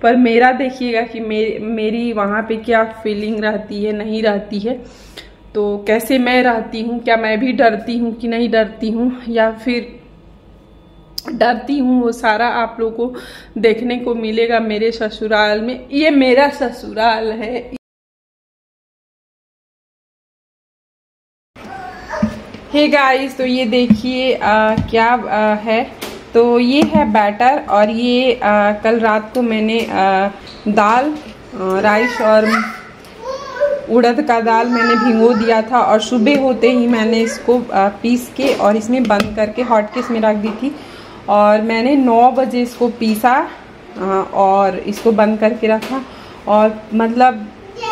पर मेरा देखिएगा कि मेरी वहाँ पे क्या फीलिंग रहती है, नहीं रहती है, तो कैसे मैं रहती हूँ, क्या मैं भी डरती हूँ कि नहीं डरती हूँ, या फिर डरती हूँ, वो सारा आप लोगों को देखने को मिलेगा मेरे ससुराल में। ये मेरा ससुराल है। हे गाइस, तो ये देखिए क्या है, तो ये है बैटर, और ये कल रात को मैंने दाल, राइस और उड़द का दाल मैंने भिगो दिया था, और सुबह होते ही मैंने इसको पीस के और इसमें बंद करके हॉटकेस में रख दी थी, और मैंने 9 बजे इसको पीसा और इसको बंद करके रखा, और मतलब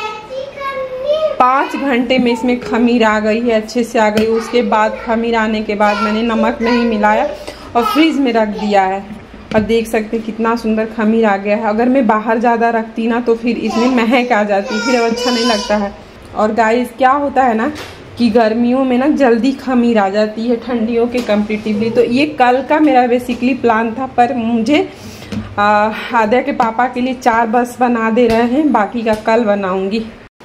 5 घंटे में इसमें खमीर आ गई है, अच्छे से आ गई। उसके बाद खमीर आने के बाद मैंने नमक नहीं मिलाया और फ्रीज में रख दिया है, और देख सकते हैं कितना सुंदर खमीर आ गया है। अगर मैं बाहर ज़्यादा रखती ना तो फिर इसमें महक आ जाती, फिर अच्छा नहीं लगता है। और गाइस क्या होता है ना कि गर्मियों में ना जल्दी खमीर आ जाती है ठंडियों के कंपेरेटिवली। तो ये कल का मेरा बेसिकली प्लान था, पर मुझे आद्या के पापा के लिए 4 बस बना दे रहे हैं, बाकी का कल बनाऊंगी।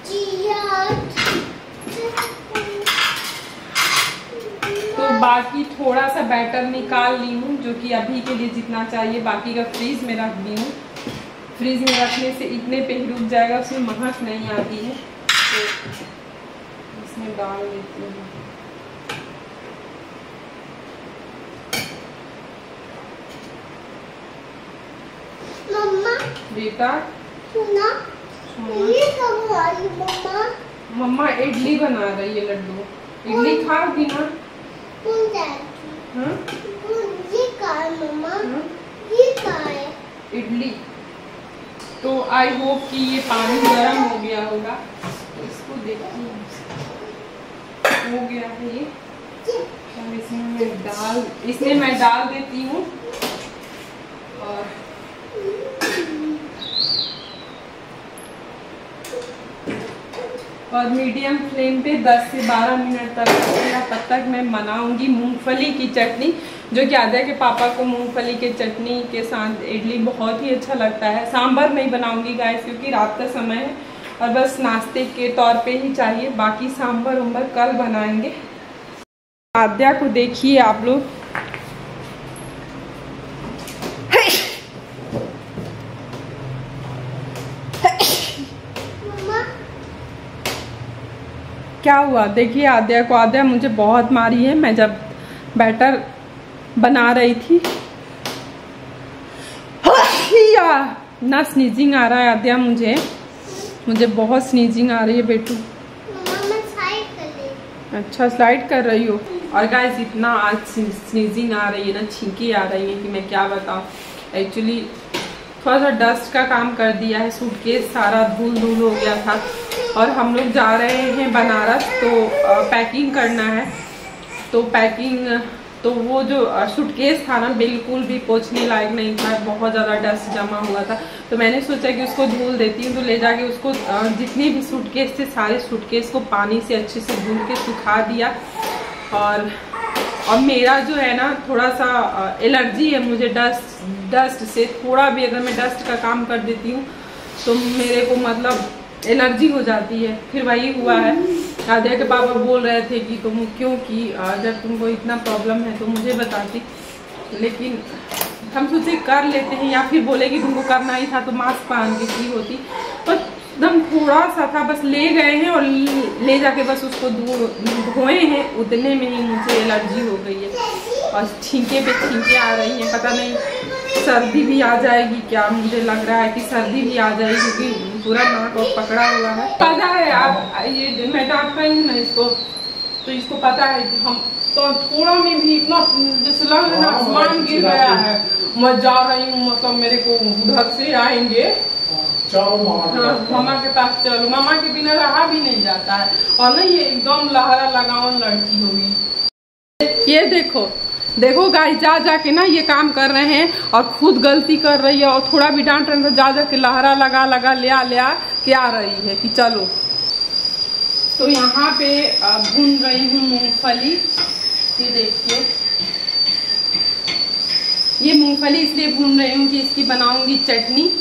तो बाकी थोड़ा सा बैटर निकाल ली हूँ, जो कि अभी के लिए जितना चाहिए, बाकी का फ्रीज में रख दी हूँ। फ्रीज में रखने से इतने पे ही रुक जाएगा, उसमें महक नहीं आती है। तो इसमें डाल देती हूँ। मम्मा बेटा सुना, ये कब आई मम्मा? मम्मा इडली बना रही है, लड्डू। इडली खाओगी ना? हाँ? ये क्या है मम्मा? ये क्या है? इडली। तो आई होप कि ये पानी गर्म हो गया होगा, तो इसको देखती हूँ। हो गया है ये, और इसमें मैं डाल देती हूँ, और मीडियम फ्लेम पे 10 से 12 मिनट तक रखूँगा। तब तक मैं बनाऊंगी मूंगफली की चटनी, जो कि आद्या के पापा को मूंगफली के चटनी के साथ इडली बहुत ही अच्छा लगता है। सांभर नहीं बनाऊंगी गाइस, क्योंकि रात का समय है और बस नाश्ते के तौर पे ही चाहिए। बाकी सांभर उम्बर कल बनाएंगे। आद्या को देखिए आप लोग, क्या हुआ देखिए आद्या को। आद्या मुझे बहुत मारी है, मैं जब बैटर बना रही थी। ना स्नीजिंग आ रहा है आद्या, मुझे बहुत स्नीजिंग आ रही है बेटू। अच्छा स्लाइड कर रही हो। और गाइस इतना आज स्नीजिंग आ रही है ना, छींकी आ रही है कि मैं क्या बताऊँ। एक्चुअली थोड़ा सा डस्ट का काम कर दिया है, सूटकेस सारा धूल हो गया था, और हम लोग जा रहे हैं बनारस, तो पैकिंग करना है। तो पैकिंग, तो वो जो सूटकेस था ना बिल्कुल भी पोंछने लायक नहीं था, बहुत ज़्यादा डस्ट जमा हुआ था। तो मैंने सोचा कि उसको धुल देती हूँ, तो ले जाके उसको जितने भी सूटकेस थे सारे सूटकेस को पानी से अच्छे से धुल के सुखा दिया। और मेरा जो है ना थोड़ा सा एलर्जी है मुझे डस्ट से। थोड़ा भी अगर मैं डस्ट का काम कर देती हूँ तो मेरे को मतलब एलर्जी हो जाती है। फिर वही हुआ है। आद्या के पापा बोल रहे थे कि तुम क्यों की, जब तुमको इतना प्रॉब्लम है तो मुझे बताती, लेकिन हम सोचे कर लेते हैं, या फिर बोले कि तुमको करना ही था तो मास्क पहन के की होती। तो एकदम थोड़ा सा था, बस ले गए हैं और ले जाके बस उसको धोए हैं, उतने में ही मुझे एलर्जी हो गई है और छींके पे छींके आ रही हैं। पता नहीं सर्दी भी आ जाएगी क्या, मुझे लग रहा है कि सर्दी भी आ जाएगी, क्योंकि पूरा नाक और पकड़ा हुआ है। पता है आप ये मैं डांट रही हूँ ना इसको, तो इसको पता है कि हम तो थोड़ा में भी इतना जैसे लग रहा है आसमान गिर गया है। मैं जा रही हूँ, मतलब मेरे को घर से आएंगे, मामा के पास चलो, मामा के बिना रहा भी नहीं जाता है। और ना ये एकदम लहरा लगावन लड़की होगी। ये देखो गाइस, जा के ना ये काम कर रहे हैं और खुद गलती कर रही है, और थोड़ा भी डांट रहे हैं तो जा के लहरा लगा ले के आ रही है कि चलो। तो यहाँ पे भून रही हूँ मूंगफली। ये देखिए, ये मूंगफली इसलिए भून रही हूँ कि इसकी बनाऊंगी चटनी।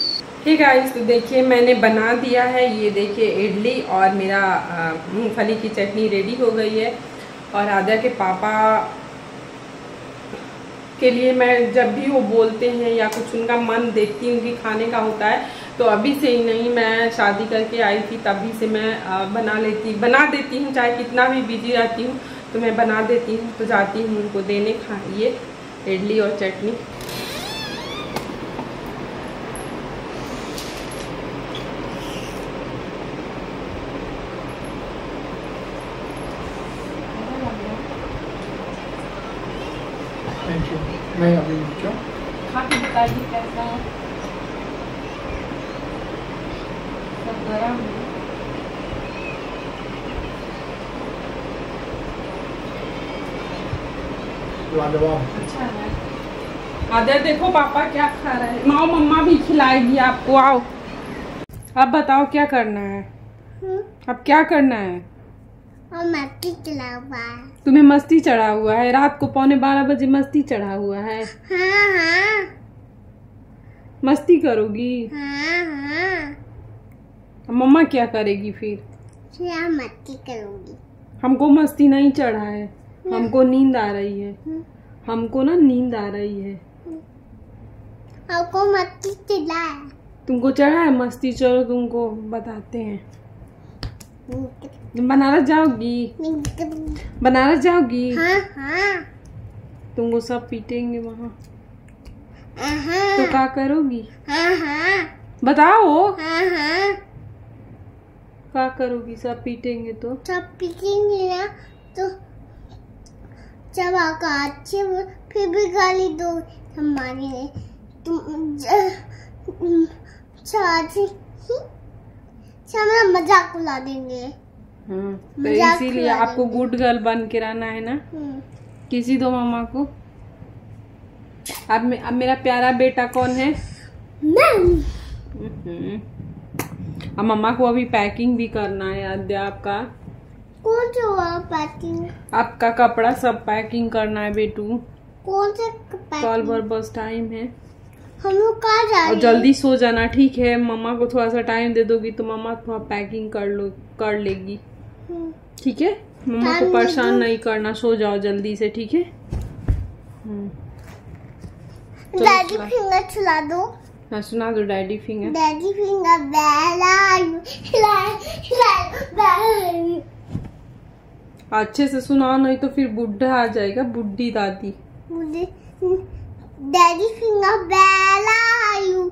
ठीक है, तो देखिए मैंने बना दिया है। ये देखिए इडली और मेरा मूंगफली की चटनी रेडी हो गई है। और आद्या के पापा के लिए मैं जब भी वो बोलते हैं या कुछ उनका मन देखती हूँ कि खाने का होता है, तो अभी से ही नहीं, मैं शादी करके आई थी तभी से मैं बना देती हूँ। चाहे कितना भी बिजी रहती हूँ तो मैं बना देती हूँ, तो जाती हूँ उनको देने। खाइए इडली और चटनी। Thank you. नहीं अभी क्यों? खा के बताइए कैसा है। सब गरम है। लाजवाब। अच्छा है। आद्या देखो पापा क्या खा रहे हैं। माओ मम्मा भी खिलाएगी आपको। आओ अब बताओ क्या करना है। अब क्या करना है? और मस्ती चला हुआ है। तुम्हें मस्ती चढ़ा हुआ है? रात को 11:15 बजे मस्ती चढ़ा हुआ है? हाँ हाँ। मस्ती करोगी? हाँ हाँ। मम्मा क्या करेगी फिर? फिर मस्ती करूंगी। हमको मस्ती नहीं चढ़ा है, हमको नींद आ रही है। हमको ना नींद आ रही है। आपको मस्ती चला है? तुमको चढ़ा है मस्ती? चलो तुमको बताते हैं। बनारस जाओगी? बनारस जाओगी? हाँ हाँ। तुमको सब पीटेंगे वहाँ, हाँ तो क्या करोगी? हाँ हाँ। बताओ हाँ हाँ। क्या करोगी? सब पीटेंगे तो? सब पीटेंगे ना तो जब आका अच्छे फिर भी गाली दो हमारी। तुम मजाक उड़ा देंगे। हाँ, तो इसीलिए आपको गुड गर्ल बन के रहना है ना। किसी दो मामा को। अब मेरा प्यारा बेटा कौन है? अब मम्मा को अभी पैकिंग भी करना है। आद्या आपका कौन सा पैकिंग? आपका कपड़ा सब पैकिंग करना है बेटू। कौन सा कल भर बस टाइम है। हम लोग कहाँ जा रहे हैं? और जल्दी सो जाना, ठीक है? मम्मा को थोड़ा सा टाइम दे दोगी तो मम्मा थोड़ा पैकिंग कर लेगी, ठीक है? मम्मा को परेशान नहीं करना, सो जाओ जल्दी से, ठीक है? डैडी फिंगर चला दो। हाँ सुना दो डैडी फिंगर। डैडी फिंगर बेला अच्छे से सुनाओ, नहीं तो फिर बुढ़ा आ जाएगा, बुढ़ी दादी। डैडी फिंगर बेला यू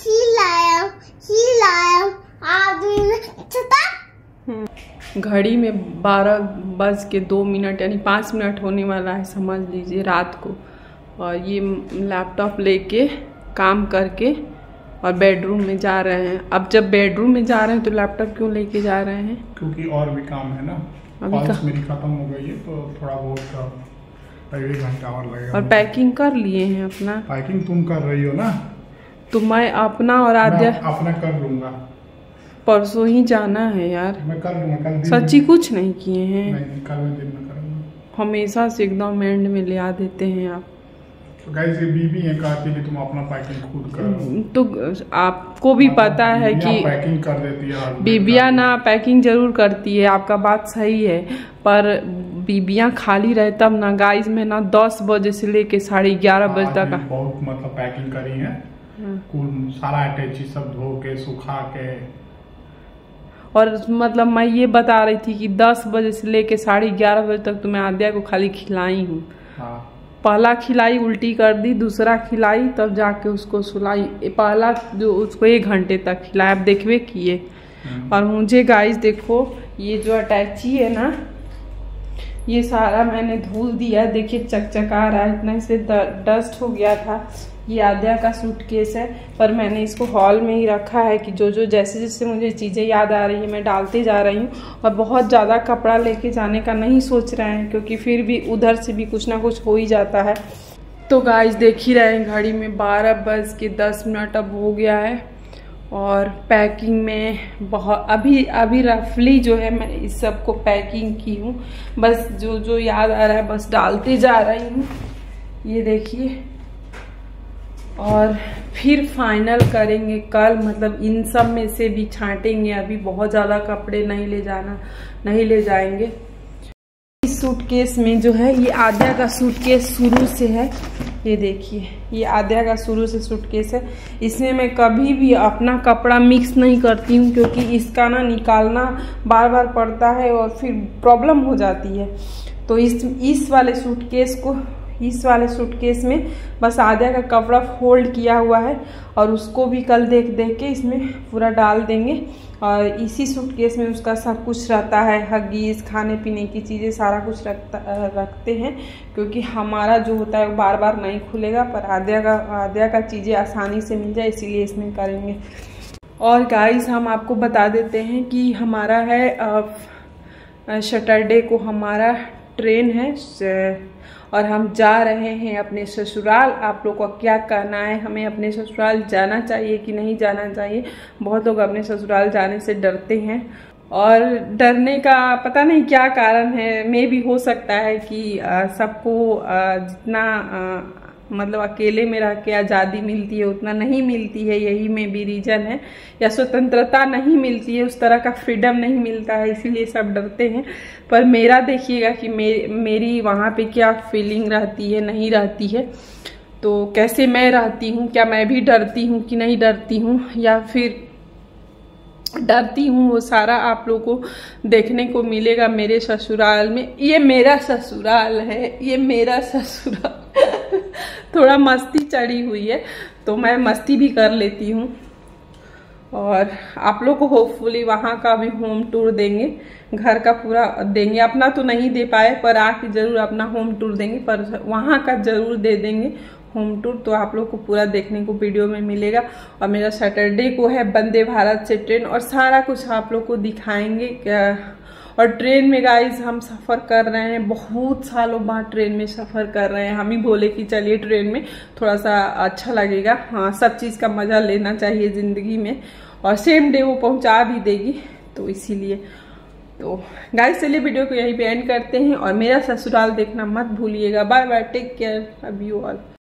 घड़ी में 12:02 यानी 5 मिनट होने वाला है, समझ लीजिए, रात को। और ये लैपटॉप लेके काम करके और बेडरूम में जा रहे हैं। अब जब बेडरूम में जा रहे हैं तो लैपटॉप क्यों लेके जा रहे हैं? क्योंकि और भी काम है ना। कॉल्स मेरी खत्म हो गई है तो थोड़ा बहुत 1 घंटा और लगेगा। और पैकिंग कर लिए हैं अपना? पैकिंग तुम कर रही हो ना, तो मैं अपना और आद्या अपना कर लूंगा। परसों ही जाना है यार। मैं कर लूंगा कल। सच्ची कुछ नहीं किए हैं? नहीं, कल दिन में करूंगा। हमेशा से एकदम एंड में ले आ देते हैं आप। तो गाइस ये बीबी है, कहती है तुम अपना पैकिंग खुद करो। तो आपको भी पता है कि पैकिंग कर देती है। बीबिया ना पैकिंग जरूर करती है, आपका बात सही है, पर बीबियाँ खाली रहे तब ना। गाइस में ना 10 बजे से लेके 11:30 बजे तक बहुत मतलब पैकिंग करी है। कुल सारा अटैची सब धो के सुखा के। और मतलब मैं ये बता रही थी कि 10 बजे से लेके 11:30 बजे तक तो मैं आद्या को खाली खिलाई हूँ। पहला खिलाई उल्टी कर दी, दूसरा खिलाई तब जाके उसको सुलाई। पहला जो उसको 1 घंटे तक खिलाया, आप देखवे किए। और मुझे गाइस देखो ये जो अटैची है ना, ये सारा मैंने धुल दिया। देखिए चकचका रहा है, इतना इसे डस्ट हो गया था। ये आद्या का सूटकेस है, पर मैंने इसको हॉल में ही रखा है कि जो जैसे जैसे मुझे चीज़ें याद आ रही है मैं डालते जा रही हूँ। और बहुत ज़्यादा कपड़ा लेके जाने का नहीं सोच रहे हैं, क्योंकि फिर भी उधर से भी कुछ ना कुछ हो ही जाता है। तो गाइस देख ही रहे हैं घड़ी में 12:10 अब हो गया है। और पैकिंग में बहुत अभी रफली जो है मैं इस सब को पैकिंग की हूँ। बस जो याद आ रहा है बस डालते जा रही हूँ। ये देखिए और फिर फाइनल करेंगे कल, मतलब इन सब में से भी छांटेंगे। अभी बहुत ज़्यादा कपड़े नहीं ले जाएंगे। इस सूटकेस में जो है, ये आद्या का सूटकेस शुरू से है, ये देखिए, ये आद्या का शुरू से सूटकेस है। इसमें मैं कभी भी अपना कपड़ा मिक्स नहीं करती हूँ, क्योंकि इसका ना निकालना बार बार पड़ता है और फिर प्रॉब्लम हो जाती है। तो इस वाले सूटकेस में बस आद्या का कपड़ा फोल्ड किया हुआ है, और उसको भी कल देख के इसमें पूरा डाल देंगे। और इसी सूटकेस में उसका सब कुछ रहता है, हगीज, खाने पीने की चीज़ें, सारा कुछ रखते हैं, क्योंकि हमारा जो होता है वो बार बार नहीं खुलेगा, पर आद्या का चीज़ें आसानी से मिल जाए, इसीलिए इसमें करेंगे। और गाइस, हम आपको बता देते हैं कि हमारा है सैटरडे को हमारा ट्रेन है, और हम जा रहे हैं अपने ससुराल। आप लोग को क्या कहना है, हमें अपने ससुराल जाना चाहिए कि नहीं जाना चाहिए? बहुत लोग अपने ससुराल जाने से डरते हैं, और डरने का पता नहीं क्या कारण है। मे भी हो सकता है कि सबको जितना मतलब अकेले में रह के आज़ादी मिलती है उतना नहीं मिलती है, यही में भी रीज़न है, या स्वतंत्रता नहीं मिलती है, उस तरह का फ्रीडम नहीं मिलता है, इसीलिए सब डरते हैं। पर मेरा देखिएगा कि मेरी वहाँ पे क्या फीलिंग रहती है, नहीं रहती है, तो कैसे मैं रहती हूँ, क्या मैं भी डरती हूँ कि नहीं डरती हूँ, या फिर डरती हूँ, वो सारा आप लोगों को देखने को मिलेगा मेरे ससुराल में। ये मेरा ससुराल है, ये मेरा ससुराल थोड़ा मस्ती चढ़ी हुई है, तो मैं मस्ती भी कर लेती हूँ। और आप लोग को होपफुली वहाँ का भी होम टूर देंगे, घर का पूरा देंगे। अपना तो नहीं दे पाए, पर आके जरूर अपना होम टूर देंगे, पर वहाँ का जरूर दे देंगे होम टूर, तो आप लोग को पूरा देखने को वीडियो में मिलेगा। और मेरा सैटरडे को है वंदे भारत से ट्रेन, और सारा कुछ आप लोग को दिखाएंगे। और ट्रेन में गाइस हम सफ़र कर रहे हैं, बहुत सालों बाद ट्रेन में सफ़र कर रहे हैं। हम ही बोले कि चलिए ट्रेन में थोड़ा सा अच्छा लगेगा। हाँ, सब चीज़ का मज़ा लेना चाहिए ज़िंदगी में, और सेम डे वो पहुंचा भी देगी, तो इसीलिए। तो गाइस चलिए वीडियो को यहीं पे एंड करते हैं, और मेरा ससुराल देखना मत भूलिएगा। Bye bye, take care, love you all.